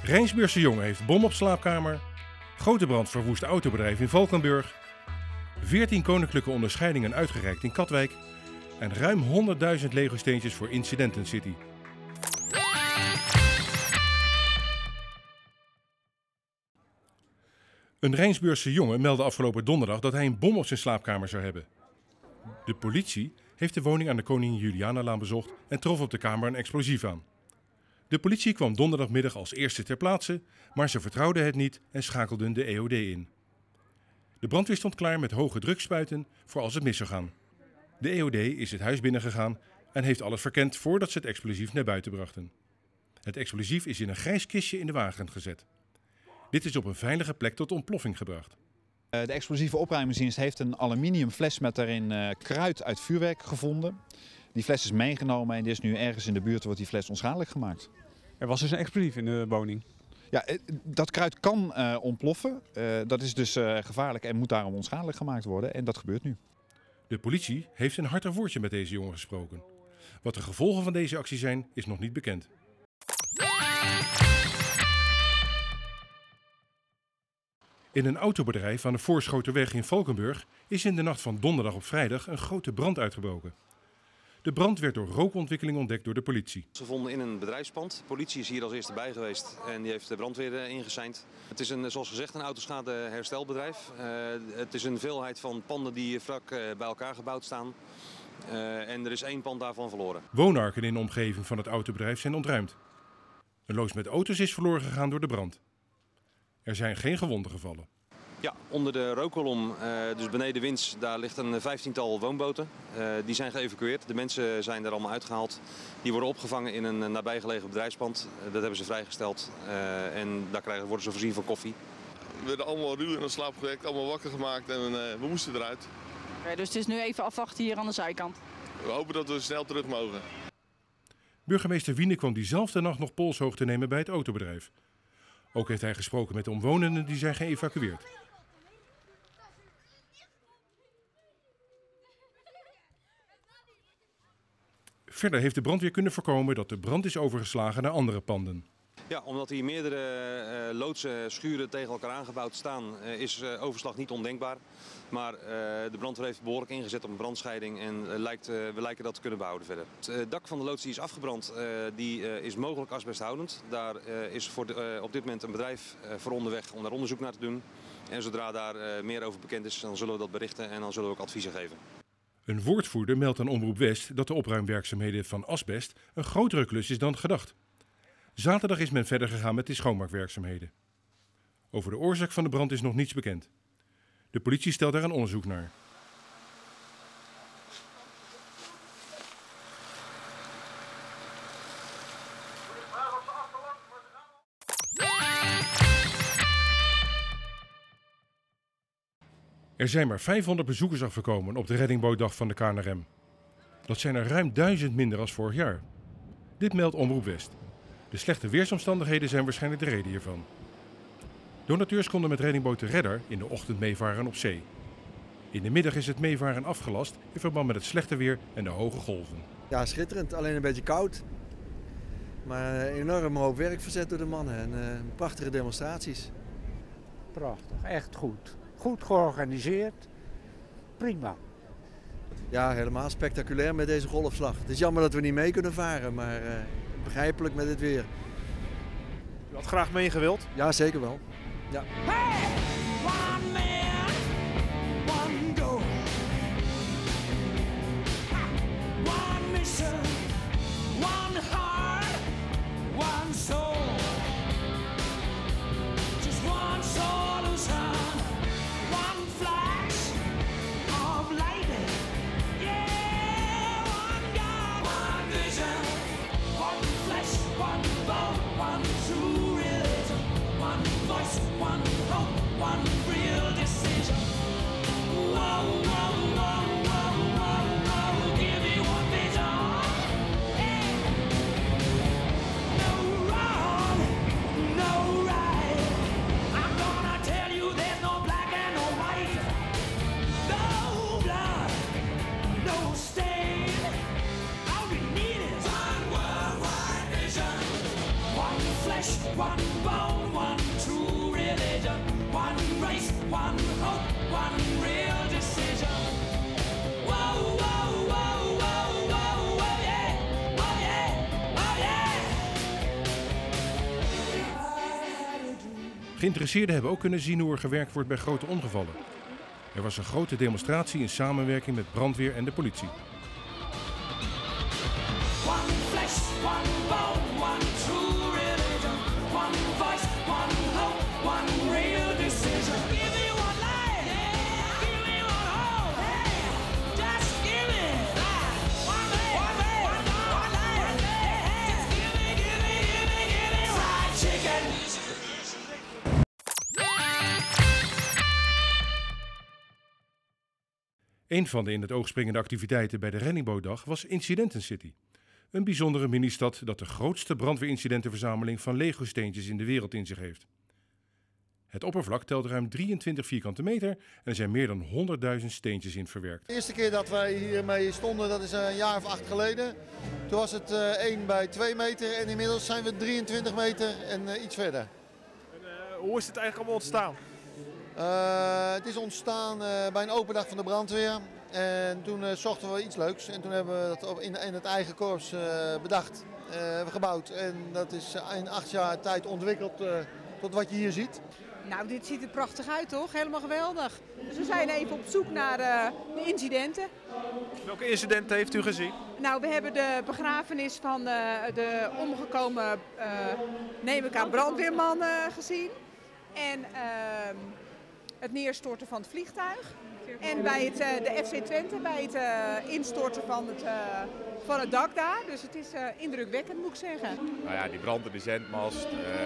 Rijnsburgse jongen heeft bom op slaapkamer. Grote brand verwoest autobedrijf in Valkenburg. 14 koninklijke onderscheidingen uitgereikt in Katwijk. En ruim 100.000 Lego-steentjes voor Incidenten City. Een Rijnsburgse jongen meldde afgelopen donderdag dat hij een bom op zijn slaapkamer zou hebben. De politie heeft de woning aan de Koningin Julianalaan bezocht en trof op de kamer een explosief aan. De politie kwam donderdagmiddag als eerste ter plaatse, maar ze vertrouwden het niet en schakelden de EOD in. De brandweer stond klaar met hoge drukspuiten voor als het mis zou gaan. De EOD is het huis binnengegaan en heeft alles verkend voordat ze het explosief naar buiten brachten. Het explosief is in een grijs kistje in de wagen gezet. Dit is op een veilige plek tot ontploffing gebracht. De explosieve opruimingsdienst heeft een aluminium fles met daarin kruid uit vuurwerk gevonden. Die fles is meegenomen en die is nu ergens in de buurt wordt die fles onschadelijk gemaakt. Er was dus een explosief in de woning? Ja, dat kruid kan ontploffen. Dat is dus gevaarlijk en moet daarom onschadelijk gemaakt worden en dat gebeurt nu. De politie heeft een hartig woordje met deze jongen gesproken. Wat de gevolgen van deze actie zijn, is nog niet bekend. In een autobedrijf aan de Voorschoterweg in Valkenburg is in de nacht van donderdag op vrijdag een grote brand uitgebroken. De brand werd door rookontwikkeling ontdekt door de politie. Ze vonden in een bedrijfspand. De politie is hier als eerste bij geweest en die heeft de brandweer ingeseind. Het is zoals gezegd een autoschadeherstelbedrijf. Het is een veelheid van panden die vlak bij elkaar gebouwd staan. En er is 1 pand daarvan verloren. Woonarken in de omgeving van het autobedrijf zijn ontruimd. Een loods met auto's is verloren gegaan door de brand. Er zijn geen gewonden gevallen. Ja, onder de rookkolom, dus beneden Wins, daar ligt een 15-tal woonboten. Die zijn geëvacueerd. De mensen zijn er allemaal uitgehaald. Die worden opgevangen in een nabijgelegen bedrijfspand. Dat hebben ze vrijgesteld en daar worden ze voorzien van koffie. We werden allemaal ruw in de slaap gewekt, allemaal wakker gemaakt en we moesten eruit. Okay, dus het is nu even afwachten hier aan de zijkant. We hopen dat we snel terug mogen. Burgemeester Wiene kwam diezelfde nacht nog polshoogte nemen bij het autobedrijf. Ook heeft hij gesproken met de omwonenden die zijn geëvacueerd. Verder heeft de brandweer kunnen voorkomen dat de brand is overgeslagen naar andere panden. Ja, omdat hier meerdere loodsen, schuren tegen elkaar aangebouwd staan, is overslag niet ondenkbaar. Maar de brandweer heeft behoorlijk ingezet op een brandscheiding en we lijken dat te kunnen behouden verder. Het dak van de loods die is afgebrand, is mogelijk asbesthoudend. Daar is op dit moment een bedrijf voor onderweg om daar onderzoek naar te doen. En zodra daar meer over bekend is, dan zullen we dat berichten en dan zullen we ook adviezen geven. Een woordvoerder meldt aan Omroep West dat de opruimwerkzaamheden van asbest een grotere klus is dan gedacht. Zaterdag is men verder gegaan met de schoonmaakwerkzaamheden. Over de oorzaak van de brand is nog niets bekend. De politie stelt daar een onderzoek naar. Er zijn maar 500 bezoekers afgekomen op de reddingbootdag van de KNRM. Dat zijn er ruim 1000 minder dan vorig jaar. Dit meldt Omroep West. De slechte weersomstandigheden zijn waarschijnlijk de reden hiervan. Donateurs konden met reddingboot de Redder in de ochtend meevaren op zee. In de middag is het meevaren afgelast in verband met het slechte weer en de hoge golven. Ja, schitterend. Alleen een beetje koud. Maar een enorm hoop werk verzet door de mannen en prachtige demonstraties. Prachtig, echt goed. Goed georganiseerd. Prima. Ja, helemaal spectaculair met deze golfslag. Het is jammer dat we niet mee kunnen varen, maar begrijpelijk met het weer. U had graag meegewild? Ja, zeker wel. Ja. Hey, one man, one goal. One mission, one heart, one soul. Just one solution, one flash of lightning. Yeah, one God, one vision, one flesh, one bone, one true religion, one voice, one hope. flesh, one bone, one true religion, one race, one hope, one real decision. Whoa, whoa, whoa, whoa, whoa, whoa, yeah, oh yeah, oh yeah. Geïnteresseerden hebben ook kunnen zien hoe er gewerkt wordt bij grote ongevallen. Er was een grote demonstratie in samenwerking met brandweer en de politie. One flesh, one bone, one true religion, one voice, one hope, one real decision. Give me one life, yeah. Give me one hope, hey. Just give me that. One life, one life, hey. Just give me fried chicken. Een van de in het oog springende activiteiten bij de Renningbootdag was Incidenten City. Een bijzondere ministad dat de grootste brandweerincidentenverzameling van Lego-steentjes in de wereld in zich heeft. Het oppervlak telt ruim 23 vierkante meter en er zijn meer dan 100.000 steentjes in verwerkt. De eerste keer dat wij hiermee stonden, dat is een jaar of 8 geleden. Toen was het 1 bij 2 meter en inmiddels zijn we 23 meter en iets verder. Hoe is het eigenlijk allemaal ontstaan? Het is ontstaan bij een open dag van de brandweer. En toen zochten we iets leuks en toen hebben we dat in het eigen korps bedacht, gebouwd. En dat is in 8 jaar tijd ontwikkeld tot wat je hier ziet. Nou, dit ziet er prachtig uit, toch? Helemaal geweldig. Dus we zijn even op zoek naar de incidenten. Welke incidenten heeft u gezien? Nou, we hebben de begrafenis van de omgekomen, neem ik aan, brandweerman gezien. En het neerstorten van het vliegtuig. En bij de FC Twente, bij het instorten van het dak daar. Dus het is indrukwekkend, moet ik zeggen. Nou ja, die brand in de zendmast,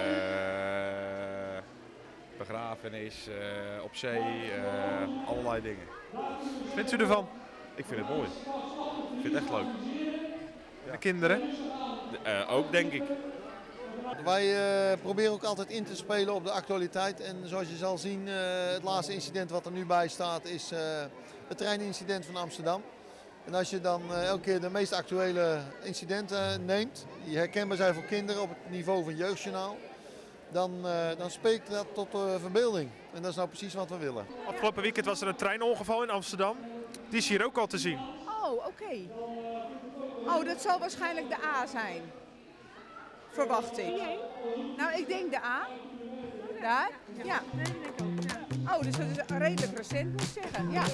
begrafenis, op zee, allerlei dingen. Wat vindt u ervan? Ik vind het mooi. Ik vind het echt leuk. De kinderen? Ook, denk ik. Wij proberen ook altijd in te spelen op de actualiteit. En zoals je zal zien, het laatste incident wat er nu bij staat is het treinincident van Amsterdam. En als je dan elke keer de meest actuele incidenten neemt, die herkenbaar zijn voor kinderen op het niveau van Jeugdjournaal, dan spreekt dat tot verbeelding. En dat is nou precies wat we willen. Afgelopen weekend was er een treinongeval in Amsterdam. Die is hier ook al te zien. Oh, oké. Oh, dat zal waarschijnlijk de A zijn. Verwacht ik. Nou, ik denk de A. Daar? Ja. Oh, dus dat is redelijk recent, moet ik zeggen. Ja.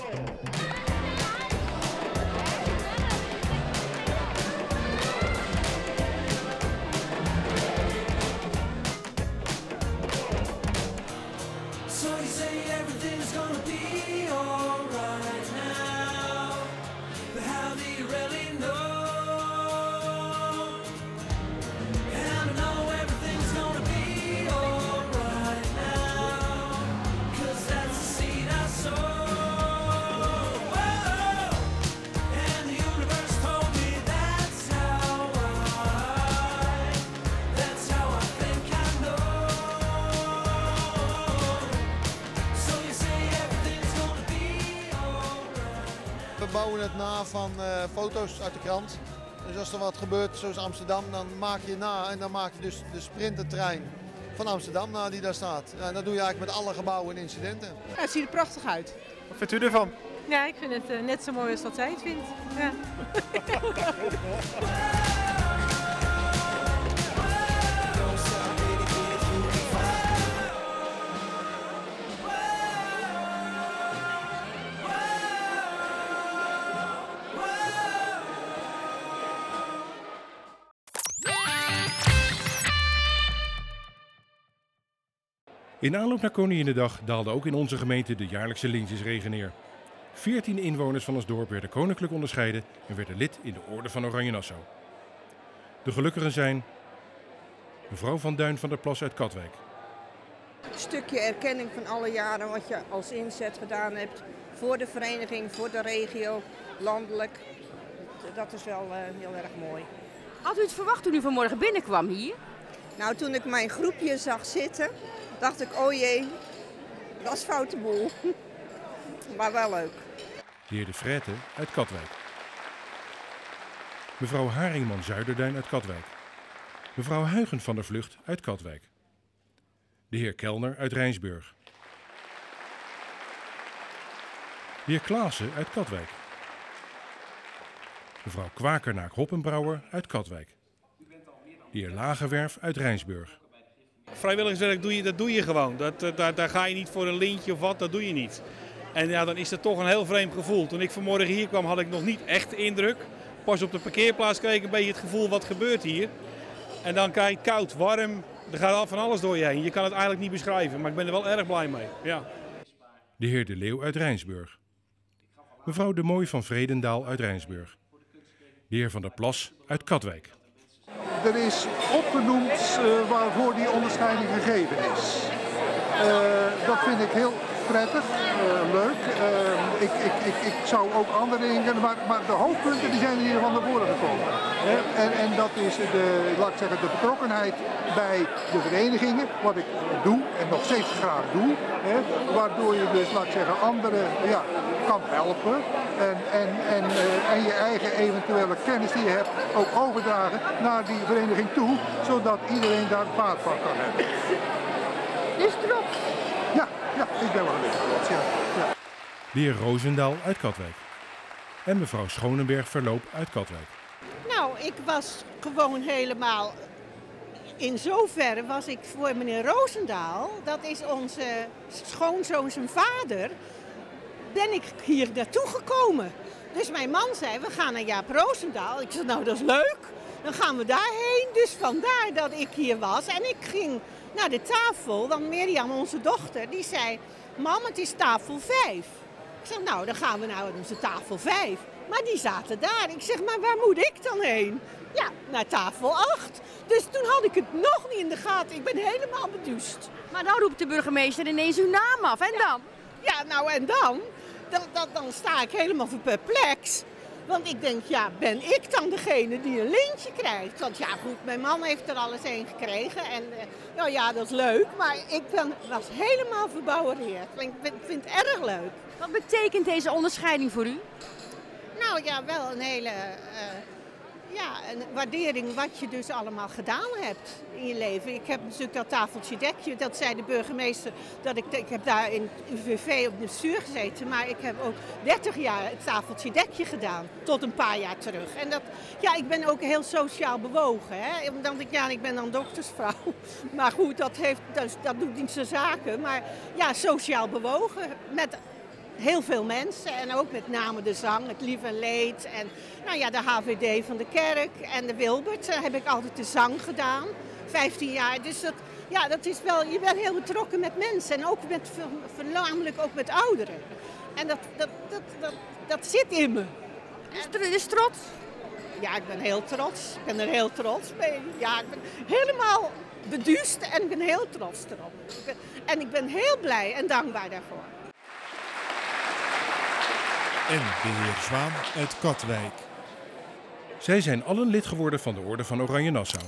So you say everything's gonna be alright now, but how do you really know? And I know everything's gonna be alright now, 'cause that's the seed I sow. Whoa. And the universe told me that's how I think I know. So you say everything's gonna be alright. We bouwen het na van foto's uit de krant. Dus als er wat gebeurt, zoals Amsterdam, dan maak je na en dan maak je dus de sprintertrein van Amsterdam na die daar staat. En dat doe je eigenlijk met alle gebouwen en incidenten. Ja, het ziet er prachtig uit. Wat vindt u ervan? Ja, ik vind het net zo mooi als dat zij het vindt. Ja. In aanloop naar Koninginnedag daalde ook in onze gemeente de jaarlijkse lintjesregen neer. 14 inwoners van ons dorp werden koninklijk onderscheiden en werden lid in de Orde van Oranje Nassau. De gelukkigen zijn mevrouw Van Duin van der Plas uit Katwijk. Een stukje erkenning van alle jaren wat je als inzet gedaan hebt voor de vereniging, voor de regio, landelijk. Dat is wel heel erg mooi. Had u het verwacht toen u vanmorgen binnenkwam hier? Nou, toen ik mijn groepje zag zitten, dacht ik, oh jee, dat is foute boel. Maar wel leuk. De heer De Vrete uit Katwijk. Mevrouw Haringman Zuiderduin uit Katwijk. Mevrouw Huygen van der Vlucht uit Katwijk. De heer Kelner uit Rijnsburg. De heer Klaassen uit Katwijk. Mevrouw Kwakernaak-Hoppenbrouwer uit Katwijk. De heer Lagerwerf uit Rijnsburg. Vrijwilligerswerk doe je gewoon. Daar ga je niet voor een lintje of wat, dat doe je niet. En ja, dan is dat toch een heel vreemd gevoel. Toen ik vanmorgen hier kwam had ik nog niet echt de indruk. Pas op de parkeerplaats kreeg ik een beetje het gevoel wat gebeurt hier. En dan krijg je koud, warm, er gaat van alles door je heen. Je kan het eigenlijk niet beschrijven, maar ik ben er wel erg blij mee. Ja. De heer De Leeuw uit Rijnsburg. Mevrouw De Mooi van Vredendaal uit Rijnsburg. De heer Van der Plas uit Katwijk. Er is opgenoemd waarvoor die onderscheiding gegeven is. Dat vind ik heel prettig, leuk. Ik zou ook andere dingen, maar de hoofdpunten die zijn hier van naar voren gekomen. En dat is laat ik zeggen, de betrokkenheid bij de verenigingen, wat ik doe en nog steeds graag doe. Waardoor je dus, laat ik zeggen, anderen kan helpen. En je eigen eventuele kennis die je hebt ook overdragen naar die vereniging toe, zodat iedereen daar baat van kan hebben. Dus trots? Ja, ik ben wel een beetje trots, ja. De heer Roosendaal uit Katwijk. En mevrouw Schonenberg-Verloop uit Katwijk. Nou, ik was gewoon helemaal... In zoverre was ik voor meneer Roosendaal, dat is onze schoonzoon zijn vader, ben ik hier naartoe gekomen. Dus mijn man zei, we gaan naar Jaap Roosendaal. Ik zei, nou dat is leuk, dan gaan we daarheen. Dus vandaar dat ik hier was en ik ging naar de tafel, want Mirjam, onze dochter, die zei, mam, het is tafel 5. Ik zeg, nou dan gaan we naar onze tafel 5. Maar die zaten daar. Ik zeg, maar waar moet ik dan heen? Ja, naar tafel 8. Dus toen had ik het nog niet in de gaten. Ik ben helemaal beduust. Maar dan roept de burgemeester ineens uw naam af. En dan? Ja, nou en dan? Dan sta ik helemaal perplex. Want ik denk, ja, ben ik dan degene die een lintje krijgt? Want ja, goed, mijn man heeft er alles heen gekregen. En nou ja, dat is leuk. Maar ik was helemaal verbouwereerd. Ik vind het erg leuk. Wat betekent deze onderscheiding voor u? Nou ja, wel een hele een waardering wat je dus allemaal gedaan hebt in je leven. Ik heb natuurlijk dat tafeltje dekje, dat zei de burgemeester, dat ik heb daar in UVV op de bestuur gezeten, maar ik heb ook 30 jaar het tafeltje dekje gedaan, tot een paar jaar terug. En dat, ja, ik ben ook heel sociaal bewogen, hè? Omdat ik ben dan doktersvrouw, maar goed, dat doet niet zijn zaken, maar ja, sociaal bewogen met heel veel mensen en ook met name de zang, het lief en leed en nou ja, de HVD van de kerk en de Wilbert. Daar heb ik altijd de zang gedaan, 15 jaar. Dus dat is wel, je bent heel betrokken met mensen en ook voornamelijk ook met ouderen. En dat zit in me. Dus trots? Ja, ik ben heel trots. Ik ben er heel trots mee. Ja, ik ben helemaal beduust en ik ben heel trots erop. En ik ben heel blij en dankbaar daarvoor. En de heer Zwaan uit Katwijk. Zij zijn allen lid geworden van de Orde van Oranje-Nassau.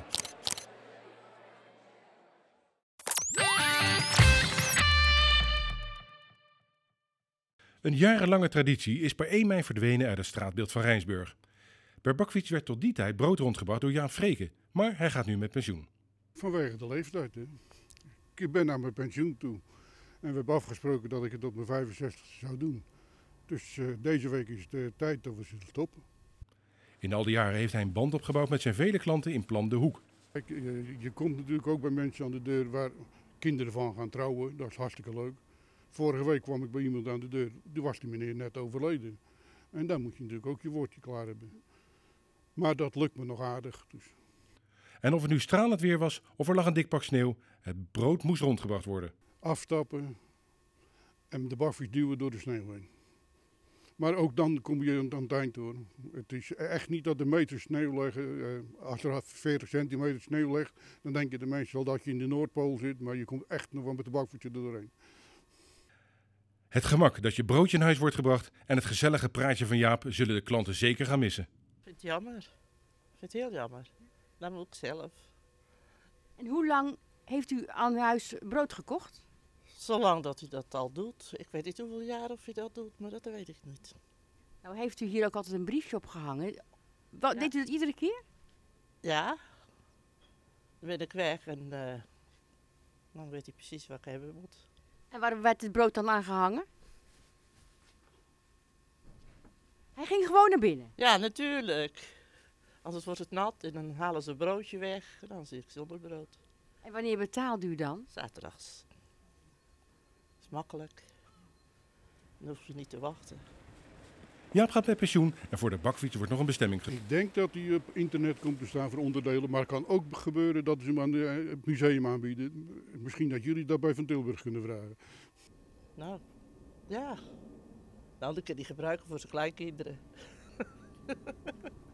Een jarenlange traditie is per 1 mei verdwenen uit het straatbeeld van Rijnsburg. Per bakfiets werd tot die tijd brood rondgebracht door Jaap Freken, maar hij gaat nu met pensioen. Vanwege de leeftijd. Hè. Ik ben naar mijn pensioen toe en we hebben afgesproken dat ik het op mijn 65 zou doen. Dus deze week is het tijd dat we zullen stoppen. In al die jaren heeft hij een band opgebouwd met zijn vele klanten in Plan de Hoek. Kijk, je komt natuurlijk ook bij mensen aan de deur waar kinderen van gaan trouwen. Dat is hartstikke leuk. Vorige week kwam ik bij iemand aan de deur. Toen was die meneer net overleden. En dan moet je natuurlijk ook je woordje klaar hebben. Maar dat lukt me nog aardig. Dus. En of het nu stralend weer was of er lag een dik pak sneeuw, het brood moest rondgebracht worden. Afstappen en de bakfiets duwen door de sneeuw heen. Maar ook dan kom je aan het eind hoor. Het is echt niet dat de meters sneeuw leggen. Als er 40 centimeter sneeuw ligt, dan denken de mensen wel dat je in de Noordpool zit. Maar je komt echt nog wel met de bakfiets er doorheen. Het gemak dat je broodje in huis wordt gebracht en het gezellige praatje van Jaap zullen de klanten zeker gaan missen. Ik vind het jammer. Ik vind het heel jammer. Dat moet ik zelf. En hoe lang heeft u aan huis brood gekocht? Zolang dat u dat al doet. Ik weet niet hoeveel jaar of u dat doet, maar dat weet ik niet. Nou heeft u hier ook altijd een briefje opgehangen. Deed u dat iedere keer? Ja. ben ik weg en dan weet hij precies wat ik hebben moet. En waarom werd het brood dan aangehangen? Hij ging gewoon naar binnen. Ja, natuurlijk. Anders wordt het nat en dan halen ze een broodje weg en dan zit ik zonder brood. En wanneer betaalde u dan? Zaterdags. Dat is makkelijk. Dan hoef je niet te wachten. Jaap gaat met pensioen en voor de bakfiets wordt nog een bestemming Ik denk dat hij op internet komt te staan voor onderdelen, maar het kan ook gebeuren dat ze hem aan het museum aanbieden. Misschien dat jullie dat bij Van Tilburg kunnen vragen. Nou, ja. Nou, dan kan hij gebruiken voor zijn kleinkinderen.